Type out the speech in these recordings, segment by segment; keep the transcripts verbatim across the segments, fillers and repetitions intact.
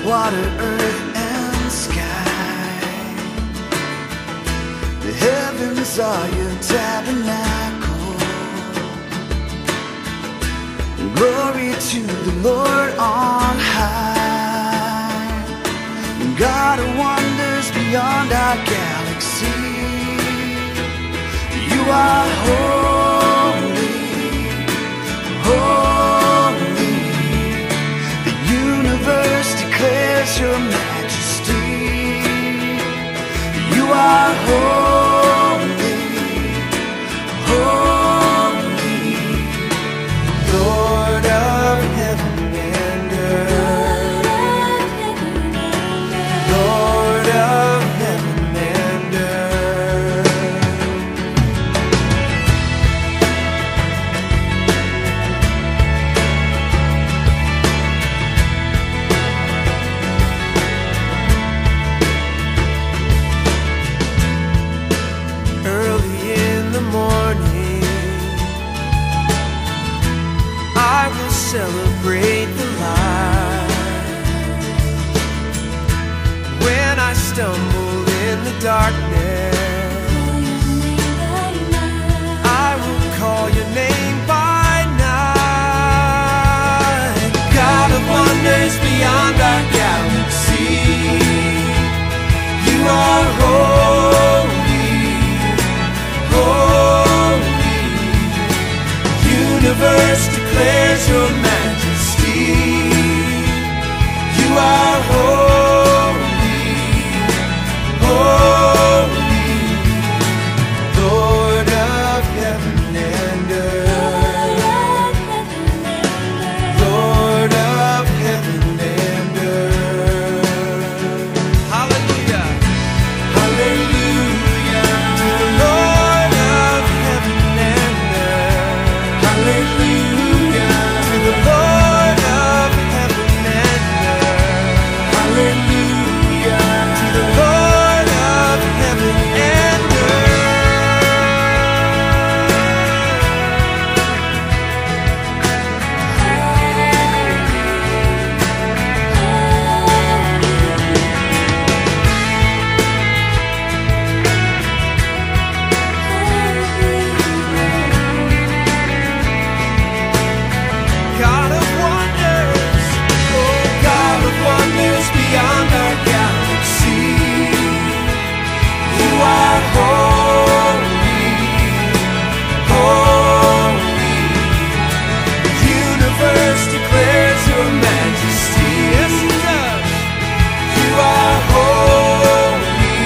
water, earth, and sky. The heavens are your tabernacle. Glory to the Lord on high. God of wonders beyond our galaxy. You are holy, holy. The universe declares your majesty. You are holy, holy. Lord of heaven and earth, Lord of heaven and earth. Early in the morning, I will celebrate the light. When I stumble in the darkness, I will call your name by night. God of wonders beyond our galaxy, you are holy, holy. Universe declares your majesty. You are holy, holy. Lord of heaven and earth, Lord of heaven and earth. Hallelujah, hallelujah to the Lord of heaven and earth. Hallelujah to the Lord of heaven and earth. Hallelujah to the Lord of heaven and God of wonders, oh God of wonders beyond our galaxy. You are holy, holy. The universe declares your majesty. Yes, it does. You are holy,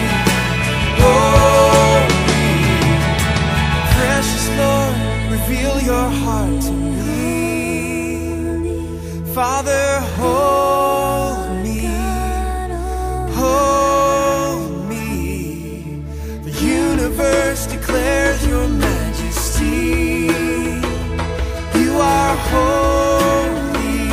holy. Precious Lord, reveal your heart to me. Father, hold me, hold me. The universe declares your majesty. You are holy,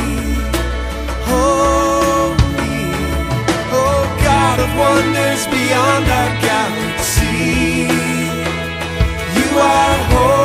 holy. Oh God of wonders beyond our galaxy. You are holy.